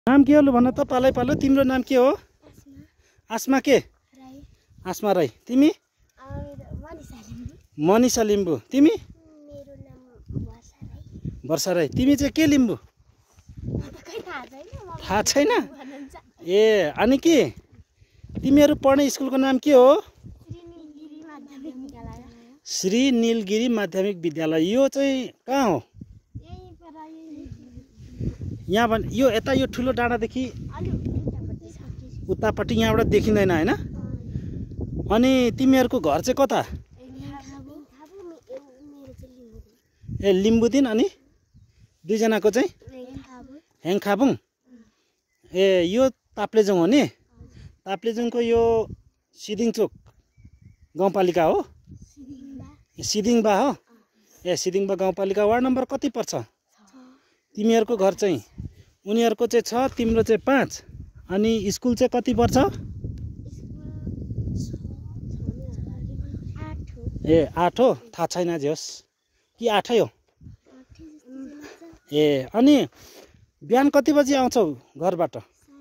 नाम के हो लु भन त पालै तिम्रो नाम के हो? आस्मा के? आस्मा राई। तिमी? मनिषा लिम्बू। तिमी? मेरो नाम वर्षा राई। तिमी चाहिँ के लिम्बू? थाहा छैन? ए अनि के तिमीहरू पढ्ने स्कुलको नाम के हो? श्री नीलगिरी माध्यमिक विद्यालय। यो चाहिँ कहाँ हो? यहाँ भन यो यता यो ठुलो डाँडादेखि उतापट्टि यहाँबाट देखिँदैन हैन? अनि तिमीहरूको घर चाहिँ कता? ए लिम्बुदिन। अनि दुईजनाको चाहिँ हेङखाबुङ। ए यो ताप्लेजुङ हो नि? ताप्लेजुङको यो सिदिङचोक गाउँपालिका हो? सिदिङबा हो? ए सिदिङबा गाउँपालिका वार्ड नम्बर कति पर्छ? तिमीहरूको घर चाहिँ उनीहरूको चाहिँ 6 तिम्रो चाहिँ 5। अनि स्कुल चाहिँ कति पर्छ? ए 8 हो? थाहा छैन जेहोस् कि 8 हो? ए अनि बिहान कति बजी आउँछौ घरबाट?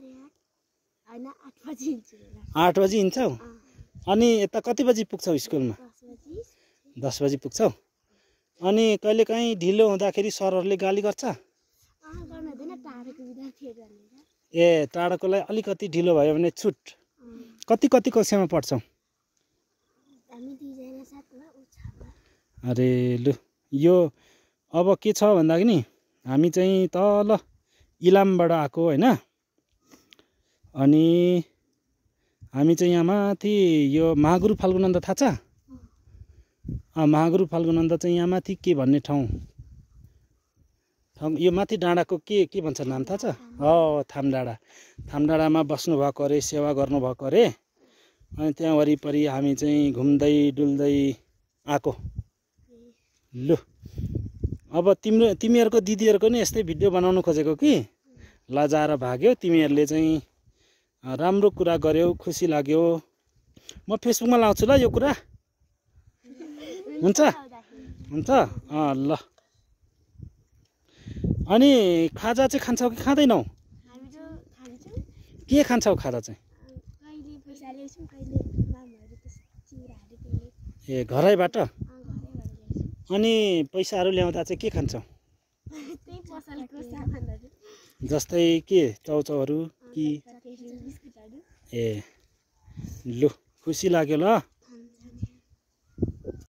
8 बजी हिँड्छौ? अनि यता कति बजी पुग्छौ स्कुलमा? 10 बजी पुग्छौ? अनि कहिलेकाहीँ ढिलो हुँदाखेरि सरहरूले गाली गर्छ? ए टाढाकोलाई अलिकति ढिलो भयो भने छुट। कति कक्षामा पढ्छौ? अरे लु यो अब के छ भन्दाखेरि नि हामी चाहिँ तल इलामबाट आएको हैन? अनि हामी चाहिँ यहाँ माथि यो महागुरु फाल्गुनन्द थाहा छ? महागुरु फाल्गुनन्द चाहिँ यहाँ माथि के भन्ने ठाउँ यो माथि डाँडाको के भन्छ नाम थाहा छ? थामडाँडा। थामडाँडामा बस्नु भएको अरे, सेवा गर्नु भएको अरे। अनि त्यहाँ वरिपरि हामी चाहिँ घुम्दै डुल्दै आएको। लु अब तिमीहरूको दिदीहरूको नि यस्तै भिडियो बनाउनु खोजेको कि लजाएर भाग्यो। तिमीहरूले चाहिँ राम्रो कुरा गर्यौ, खुसी लाग्यो। म फेसबुकमा लाउँछु ल यो कुरा। हुन्छ हुन्छ ल। अनि खाजा चाहिँ खान्छौ कि खाँदैनौ? के खान्छौ खाजा चाहिँ? ए घरैबाट? अनि पैसाहरू ल्याउँदा चाहिँ के खान्छौ? जस्तै के चाउचाउहरू कि? ए लु खुसी लाग्यो ल।